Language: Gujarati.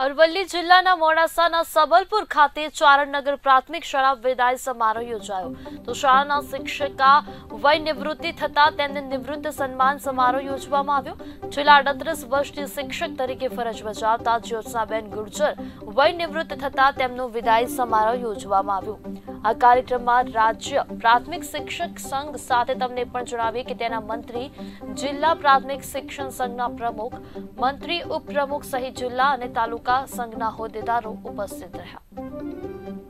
અરવલ્લી જિલ્લાના મોડાસાના સબલપુર ખાતે ચારણનગર પ્રાથમિક શાળા વિદાય સમારોહ યોજાયો તો શાળાના શિક્ષિકા વય નિવૃત્તિ થતા તેમને નિવૃત્ત સન્માન સમારોહ યોજવામાં આવ્યો। છેલ્લા 38 વર્ષથી શિક્ષક તરીકે ફરજ બજાવતા જ્યોત્સનાબેન ગુર્જર વય નિવૃત્ત થતા તેમનો વિદાય સમારોહ યોજવામાં આવ્યો। આ કાર્યક્રમમાં રાજ્ય પ્રાથમિક શિક્ષક સંઘ સાથે તમને પણ જણાવીએ કે તેના મંત્રી, જિલ્લા પ્રાથમિક શિક્ષણ સંઘના પ્રમુખ, મંત્રી, ઉપપ્રમુખ સહિત જિલ્લા અને તાલુકા સંઘના હોદ્દેદારો ઉપસ્થિત રહ્યા।